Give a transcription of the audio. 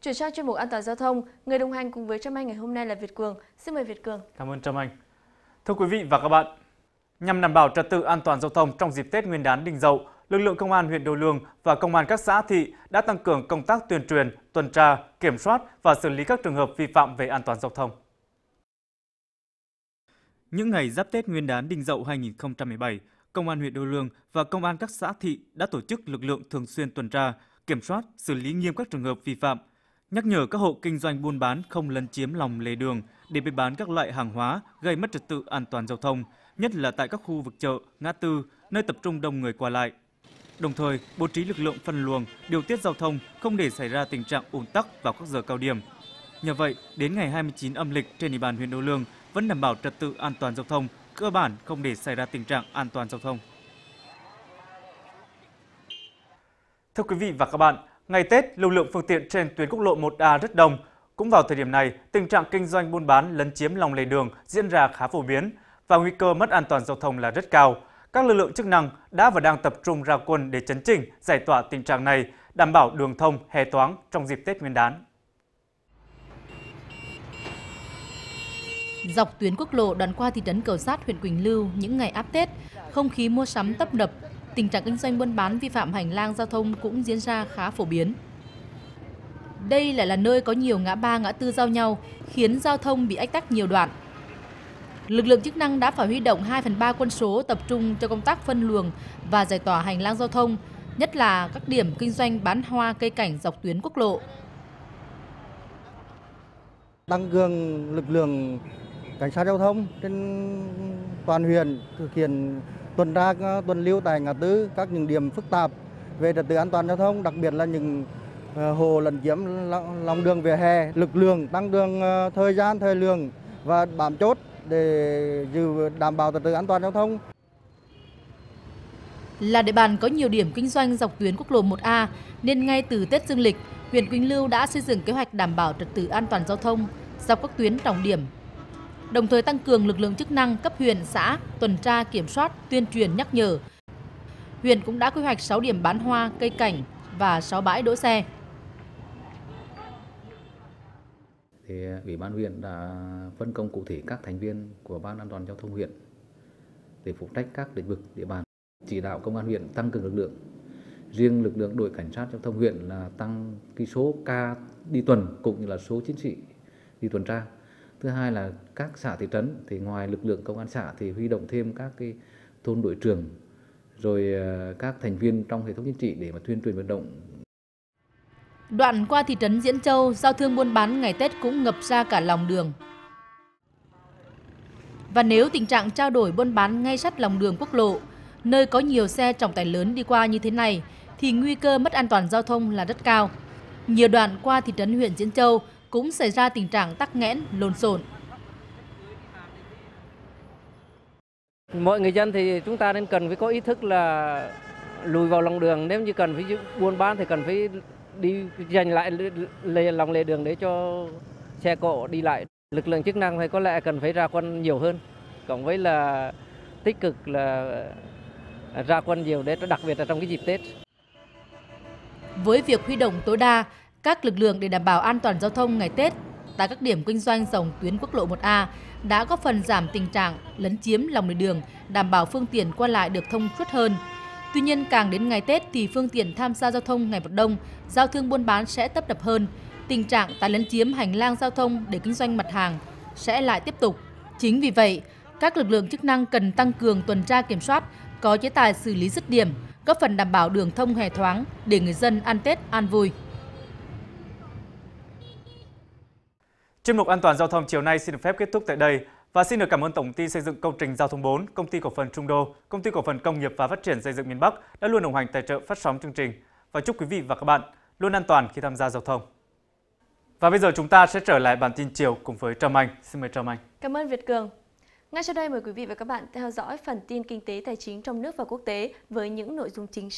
Chuyển sang chuyên mục an toàn giao thông, người đồng hành cùng với Trâm Anh ngày hôm nay là Việt Cường. Xin mời Việt Cường. Cảm ơn Trâm Anh. Thưa quý vị và các bạn, nhằm đảm bảo trật tự an toàn giao thông trong dịp Tết Nguyên đán Đinh Dậu, lực lượng công an huyện Đô Lương và công an các xã thị đã tăng cường công tác tuyên truyền, tuần tra, kiểm soát và xử lý các trường hợp vi phạm về an toàn giao thông. Những ngày giáp Tết Nguyên đán Đinh Dậu 2017, Công an huyện Đô Lương và công an các xã thị đã tổ chức lực lượng thường xuyên tuần tra, kiểm soát, xử lý nghiêm các trường hợp vi phạm, nhắc nhở các hộ kinh doanh buôn bán không lấn chiếm lòng lề đường để bày bán các loại hàng hóa gây mất trật tự an toàn giao thông, nhất là tại các khu vực chợ, ngã tư, nơi tập trung đông người qua lại. Đồng thời, bố trí lực lượng phân luồng, điều tiết giao thông không để xảy ra tình trạng ùn tắc vào các giờ cao điểm. Nhờ vậy, đến ngày 29 âm lịch trên địa bàn huyện Đô Lương vẫn đảm bảo trật tự an toàn giao thông, cơ bản không để xảy ra tình trạng an toàn giao thông. Thưa quý vị và các bạn, ngày Tết, lưu lượng phương tiện trên tuyến quốc lộ 1A rất đông. Cũng vào thời điểm này, tình trạng kinh doanh buôn bán lấn chiếm lòng lề đường diễn ra khá phổ biến và nguy cơ mất an toàn giao thông là rất cao. Các lực lượng chức năng đã và đang tập trung ra quân để chấn chỉnh, giải tỏa tình trạng này, đảm bảo đường thông, hè thoáng trong dịp Tết Nguyên đán. Dọc tuyến quốc lộ đoạn qua thị trấn Cầu Sát, huyện Quỳnh Lưu những ngày áp Tết, không khí mua sắm tấp nập, tình trạng kinh doanh buôn bán vi phạm hành lang giao thông cũng diễn ra khá phổ biến. Đây lại là nơi có nhiều ngã ba ngã tư giao nhau, khiến giao thông bị ách tắc nhiều đoạn. Lực lượng chức năng đã phải huy động 2/3 quân số tập trung cho công tác phân luồng và giải tỏa hành lang giao thông, nhất là các điểm kinh doanh bán hoa cây cảnh dọc tuyến quốc lộ. Tăng cường lực lượng cảnh sát giao thông trên toàn huyện thực hiện tuần tra tuần lưu tại ngã tư, các những điểm phức tạp về trật tự an toàn giao thông, đặc biệt là những hồ lấn chiếm lòng đường vỉa hè. Lực lượng tăng cường thời gian, thời lượng và bám chốt để đảm bảo trật tự an toàn giao thông. Là địa bàn có nhiều điểm kinh doanh dọc tuyến quốc lộ 1A nên ngay từ Tết Dương lịch, huyện Quỳnh Lưu đã xây dựng kế hoạch đảm bảo trật tự an toàn giao thông dọc các tuyến trọng điểm. Đồng thời tăng cường lực lượng chức năng cấp huyện, xã tuần tra kiểm soát, tuyên truyền nhắc nhở. Huyện cũng đã quy hoạch 6 điểm bán hoa, cây cảnh và 6 bãi đỗ xe. Thì Ủy ban huyện đã phân công cụ thể các thành viên của Ban An toàn giao thông huyện để phụ trách các lĩnh vực địa bàn, chỉ đạo công an huyện tăng cường lực lượng. Riêng lực lượng đội cảnh sát giao thông huyện là tăng cái số ca đi tuần cũng như là số chiến sĩ đi tuần tra. Thứ hai là các xã thị trấn thì ngoài lực lượng công an xã thì huy động thêm các cái thôn đội trưởng rồi các thành viên trong hệ thống chính trị để mà tuyên truyền vận động. Đoạn qua thị trấn Diễn Châu, giao thương buôn bán ngày Tết cũng ngập ra cả lòng đường. Và nếu tình trạng trao đổi buôn bán ngay sát lòng đường quốc lộ, nơi có nhiều xe trọng tải lớn đi qua như thế này, thì nguy cơ mất an toàn giao thông là rất cao. Nhiều đoạn qua thị trấn huyện Diễn Châu cũng xảy ra tình trạng tắc nghẽn, lộn xộn. Mọi người dân thì chúng ta nên cần phải có ý thức là lùi vào lòng đường, nếu như cần phải buôn bán thì cần phải đi dành lại lòng lề đường để cho xe cộ đi lại. Lực lượng chức năng thì có lẽ cần phải ra quân nhiều hơn, cộng với là tích cực là ra quân nhiều để đặc biệt là trong cái dịp Tết. Với việc huy động tối đa các lực lượng để đảm bảo an toàn giao thông ngày Tết tại các điểm kinh doanh dọc tuyến quốc lộ 1A đã góp phần giảm tình trạng lấn chiếm lòng lề đường, đảm bảo phương tiện qua lại được thông suốt hơn. Tuy nhiên, càng đến ngày Tết thì phương tiện tham gia giao thông ngày một đông, giao thương buôn bán sẽ tấp nập hơn, tình trạng tái lấn chiếm hành lang giao thông để kinh doanh mặt hàng sẽ lại tiếp tục. Chính vì vậy, các lực lượng chức năng cần tăng cường tuần tra kiểm soát, có chế tài xử lý dứt điểm, góp phần đảm bảo đường thông hè thoáng để người dân ăn Tết an vui. Chuyên mục An toàn giao thông chiều nay xin được phép kết thúc tại đây và xin được cảm ơn Tổng ty Xây dựng Công trình Giao thông 4, Công ty Cổ phần Trung Đô, Công ty Cổ phần Công nghiệp và Phát triển Xây dựng miền Bắc đã luôn đồng hành tài trợ phát sóng chương trình và chúc quý vị và các bạn luôn an toàn khi tham gia giao thông. Và bây giờ chúng ta sẽ trở lại bản tin chiều cùng với Trâm Anh. Xin mời Trâm Anh. Cảm ơn Việt Cường. Ngay sau đây mời quý vị và các bạn theo dõi phần tin kinh tế tài chính trong nước và quốc tế với những nội dung chính.